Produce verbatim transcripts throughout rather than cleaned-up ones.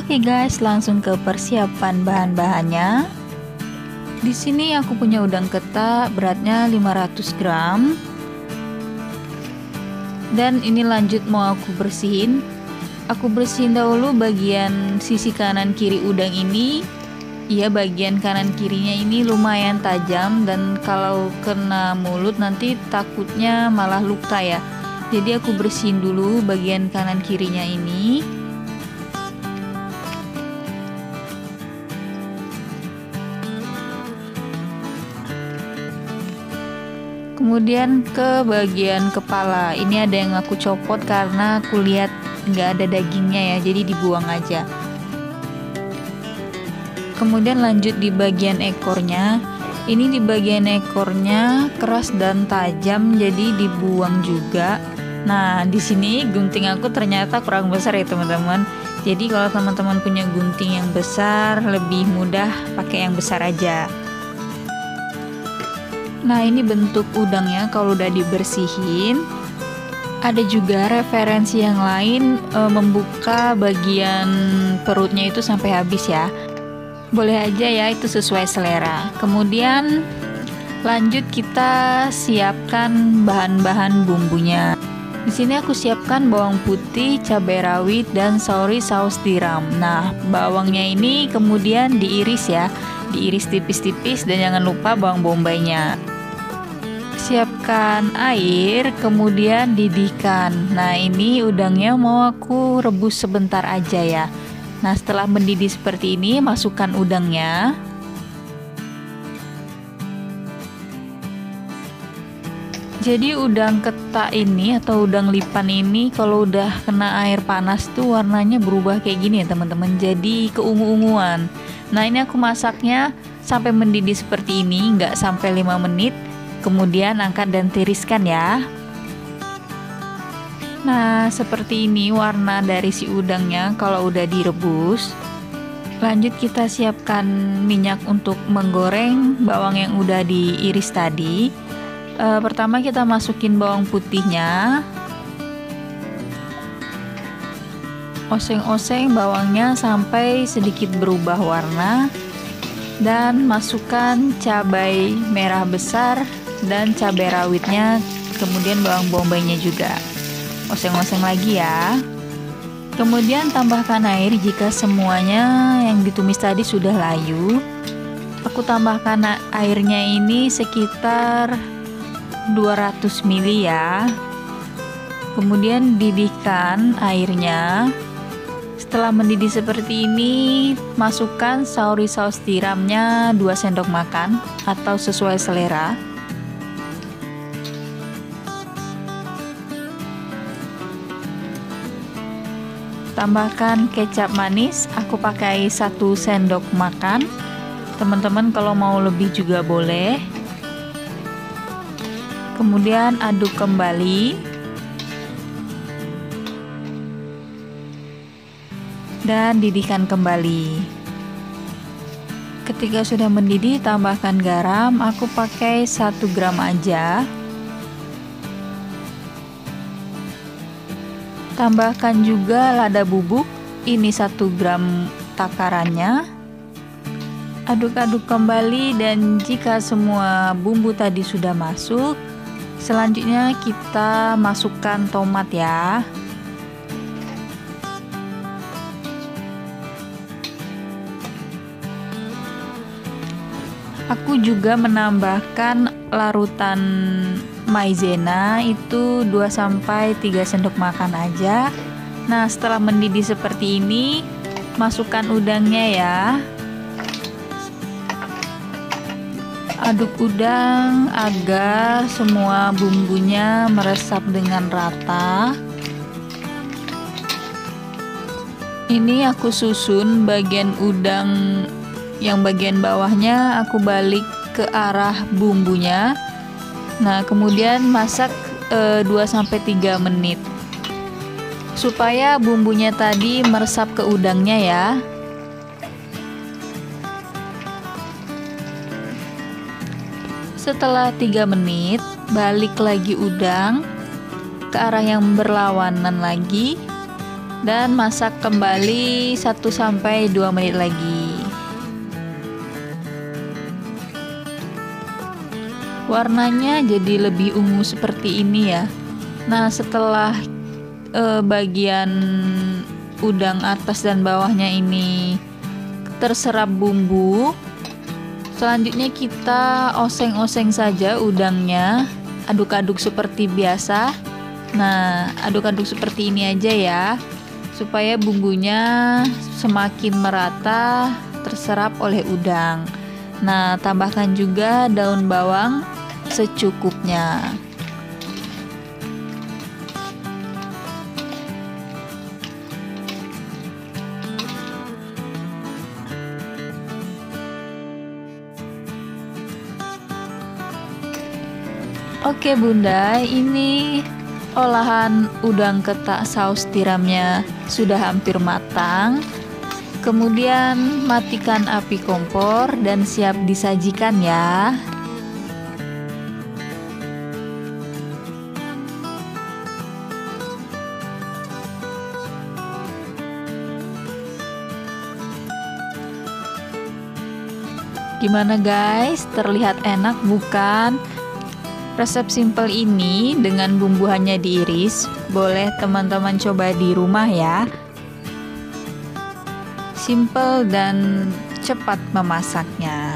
Oke guys, langsung ke persiapan bahan-bahannya. Di sini aku punya udang ketak, beratnya lima ratus gram. Dan ini lanjut mau aku bersihin. Aku bersihin dahulu bagian sisi kanan kiri udang ini. Iya, bagian kanan kirinya ini lumayan tajam dan kalau kena mulut nanti takutnya malah luka ya. Jadi aku bersihin dulu bagian kanan kirinya ini. Kemudian ke bagian kepala. Ini ada yang aku copot karena aku lihat nggak ada dagingnya ya, jadi dibuang aja. Kemudian lanjut di bagian ekornya. Ini di bagian ekornya keras dan tajam, jadi dibuang juga. Nah, di sini gunting aku ternyata kurang besar ya teman-teman. Jadi kalau teman-teman punya gunting yang besar, lebih mudah pakai yang besar aja. Nah, ini bentuk udangnya kalau udah dibersihin. Ada juga referensi yang lain e, membuka bagian perutnya itu sampai habis ya. Boleh aja ya, itu sesuai selera. Kemudian lanjut kita siapkan bahan-bahan bumbunya. Di sini aku siapkan bawang putih, cabai rawit, dan sauri saus tiram. Nah, bawangnya ini kemudian diiris ya, diiris tipis-tipis dan jangan lupa bawang bombaynya. Siapkan air, kemudian didihkan. Nah, ini udangnya mau aku rebus sebentar aja ya. Nah, setelah mendidih seperti ini, masukkan udangnya. Jadi udang ketak ini atau udang lipan ini kalau udah kena air panas tuh warnanya berubah kayak gini ya teman-teman. Jadi keungu-unguan. Nah, ini aku masaknya sampai mendidih seperti ini, nggak sampai lima menit. Kemudian angkat dan tiriskan ya. Nah, seperti ini warna dari si udangnya kalau udah direbus. Lanjut kita siapkan minyak untuk menggoreng bawang yang udah diiris tadi. E, pertama kita masukin bawang putihnya. Oseng-oseng bawangnya sampai sedikit berubah warna. Dan masukkan cabai merah besar dan cabai rawitnya, kemudian bawang bombaynya juga. Oseng-oseng lagi ya. Kemudian tambahkan air jika semuanya yang ditumis tadi sudah layu. Aku tambahkan airnya ini sekitar dua ratus mililiter ya. Kemudian didihkan airnya. Setelah mendidih seperti ini, masukkan sauri saus tiramnya dua sendok makan atau sesuai selera. Tambahkan kecap manis, aku pakai satu sendok makan. Teman-teman kalau mau lebih juga boleh. Kemudian aduk kembali. Dan didihkan kembali. Ketika sudah mendidih, tambahkan garam, aku pakai satu gram aja. Tambahkan juga lada bubuk, ini satu gram takarannya. Aduk-aduk kembali dan jika semua bumbu tadi sudah masuk, selanjutnya kita masukkan tomat ya. Aku juga menambahkan larutan maizena itu dua sampai tiga sendok makan aja. Nah, setelah mendidih seperti ini, masukkan udangnya ya. Aduk udang agar semua bumbunya meresap dengan rata. Ini aku susun bagian udang yang bagian bawahnya aku balik ke arah bumbunya. Nah, kemudian masak e, dua sampai tiga menit supaya bumbunya tadi meresap ke udangnya ya. Setelah tiga menit, balik lagi udang ke arah yang berlawanan lagi. dan masak kembali satu sampai dua menit lagi. Warnanya jadi lebih ungu seperti ini ya. Nah, setelah eh, bagian udang atas dan bawahnya ini terserap bumbu, selanjutnya kita oseng-oseng saja udangnya, aduk-aduk seperti biasa. Nah, aduk-aduk seperti ini aja ya, supaya bumbunya semakin merata terserap oleh udang. Nah, tambahkan juga daun bawang secukupnya. Oke Bunda, ini olahan udang ketak saus tiramnya sudah hampir matang. Kemudian matikan api kompor dan siap disajikan ya. Gimana guys, terlihat enak bukan? Resep simple ini dengan bumbu hanya diiris, boleh teman-teman coba di rumah ya. Simple dan cepat memasaknya.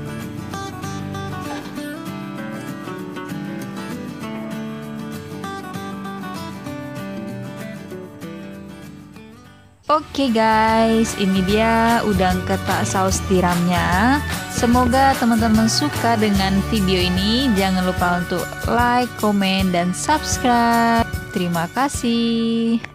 Oke guys, ini dia udang ketak saus tiramnya. Semoga teman-teman suka dengan video ini. Jangan lupa untuk like, komen, dan subscribe. Terima kasih.